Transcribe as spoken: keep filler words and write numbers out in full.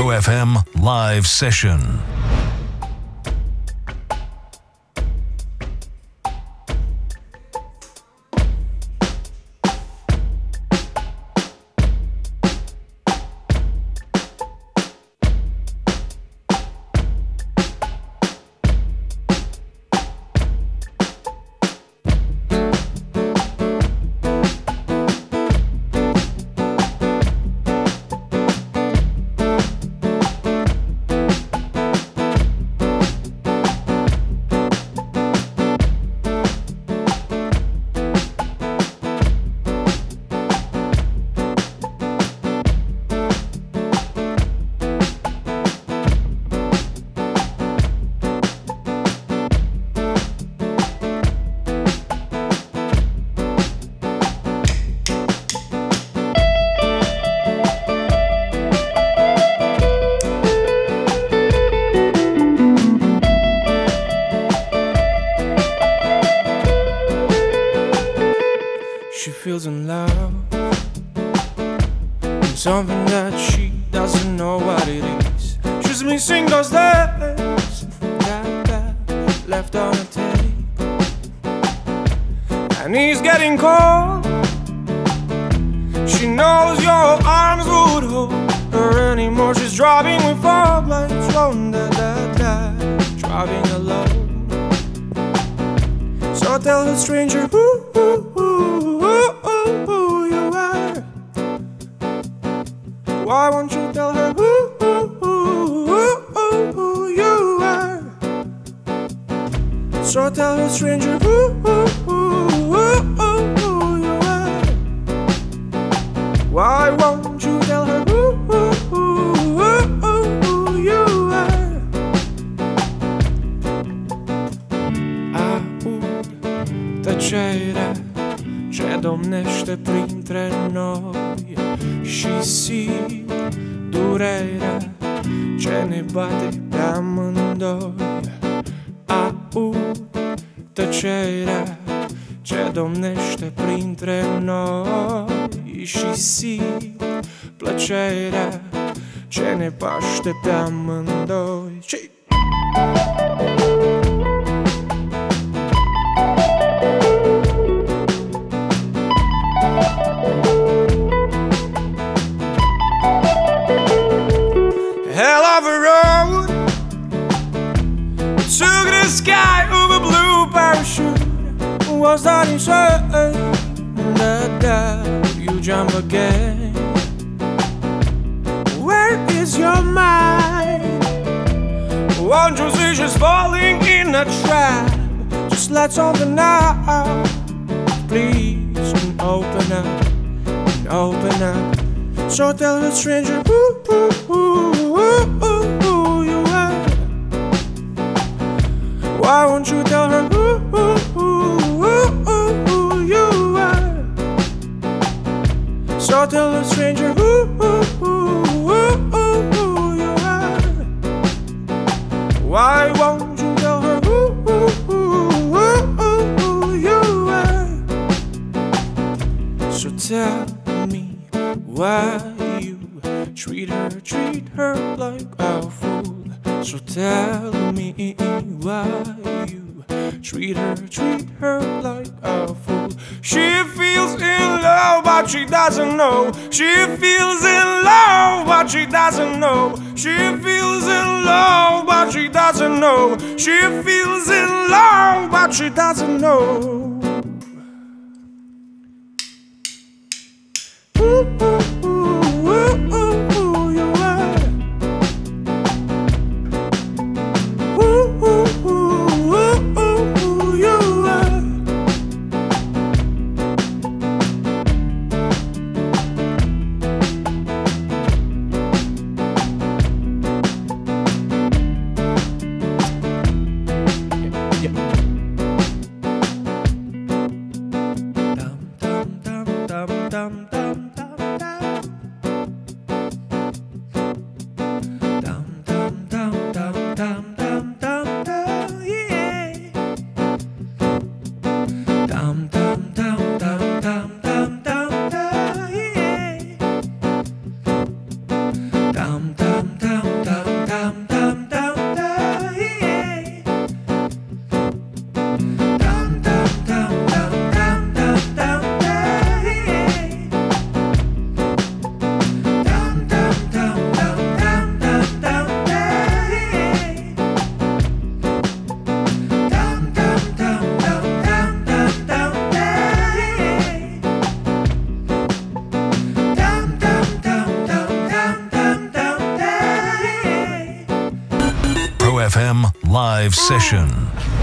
Metro F M live session. Something that she doesn't know what it is. She's missing those days that, that left on a tape. And he's getting cold. She knows your arms would hold her anymore. She's driving with fog lights on, da da da, driving alone. So tell the stranger who, who, who, who, who, who you are. Why won't you tell her who, who, who, who, who, who you are? So tell the stranger who, who, who, who, who, who you are. Why won't you tell her who, who, who, who, who, who you are? Aud tăcerea ce domnește printre noi și simt durerea ce ne bate pe amândoi. Aud tăcerea ce domnește printre noi și simt plăcerea ce ne paște pe amândoi. Și hell of a road took the sky over blue parachute. Was that inside that, that you jump again? Where is your mind? Won't you see she's falling in a trap? Just let something out, please, and open up, and open up. So tell the stranger who, who, who, who, who, who you are. Why won't you tell her who, who, who, who, who, who you are? So tell the stranger who, who, who, who, who, who you are. Why won't you tell her who, who, who, who, who, who you are? So tell me why you treat her, treat her like a fool. So tell me why you treat her, treat her like a fool. She feels in love but she doesn't know. She feels in love but she doesn't know. She feels in love but she doesn't know. She feels in love but she doesn't know. Ooh, ooh, ooh, ooh, ooh, ooh, you are. Ooh, ooh, ooh, ooh, ooh, ooh, you are. Yeah, yeah. Dum, dum, dum, dum, dum, dum, dum. Dum, dum, dum, dum, dum, dum, dum, dum, yeah. Dum, dum, dum, dum, dum, dum, dum, dum, yeah. Dum, dum, dum, F M live session.